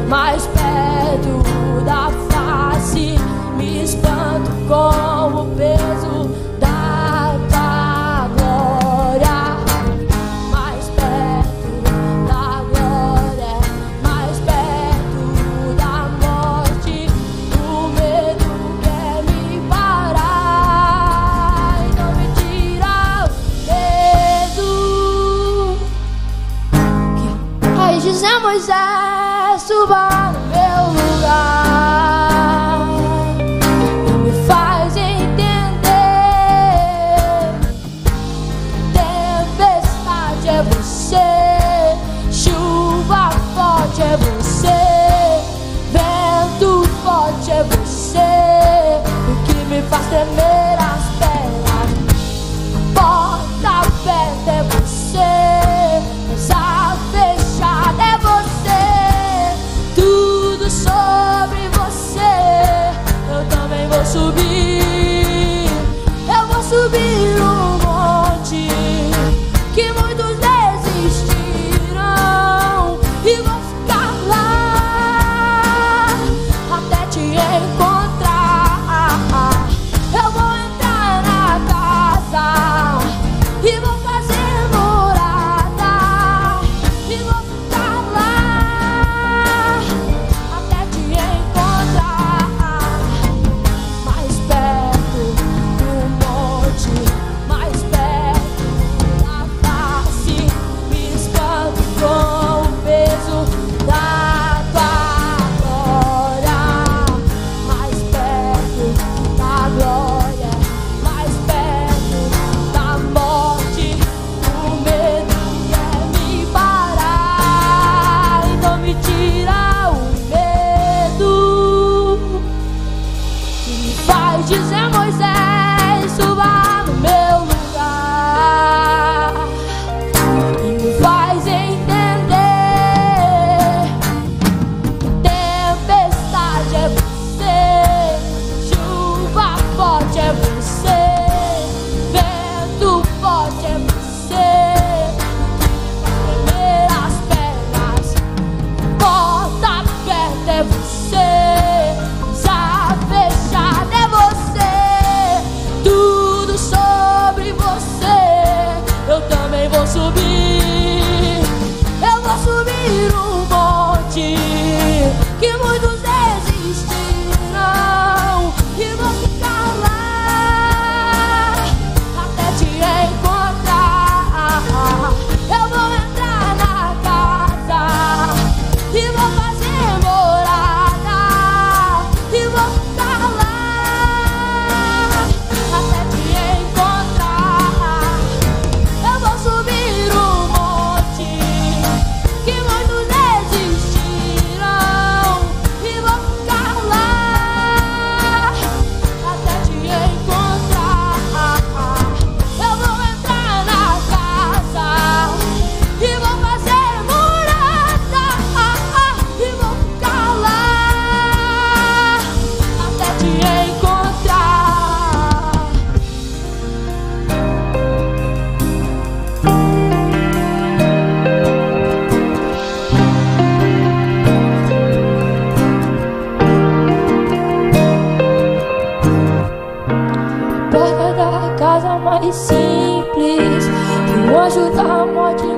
mais perto da face. Me espanto com o peso da tua glória. Mais perto da glória, mais perto da morte. O medo quer me parar e não me tira o medo. Aí dizer Moisés, suba no meu lugar e me faz entender. Tempestade é você, chuva forte é você, vento forte é você, o que me faz tremer as pernas. Porta aberta é você, mesa fechada é você, tudo sobre você. Eu também vou subir, eu vou subir um monte que muitos desistiram e vou ficar lá até te encontrar. Eu vou entrar na casa e vou fazer morada e vou ficar lá até te encontrar. Mais perto do monte, mais perto da face. Me espanto com o peso da tua glória. Mais perto da glória, mais perto da morte. O medo quer me parar e não me tira o medo. Que me faz dizer Moisés, suba no meu lugar e me faz entender. Tempestade é você, chuva forte é você, vento forte é você, tremer as pernas. Porta aberta é você, mesa fechada é você, tudo sobre você. Eu também vou subir, eu vou subir um monte que muitos desistiram e vou ficar lá até te encontrar. Eu vou entrar na casa e vou fazer morada e vou ficar lá até te encontrar. Eu vou subir um monte que muitos desistiram e vou ficar lá até te encontrar. Eu vou entrar na casa e vou fazer morada e vou ficar lá até te encontrar. Porta da casa mais simples que o anjo da morte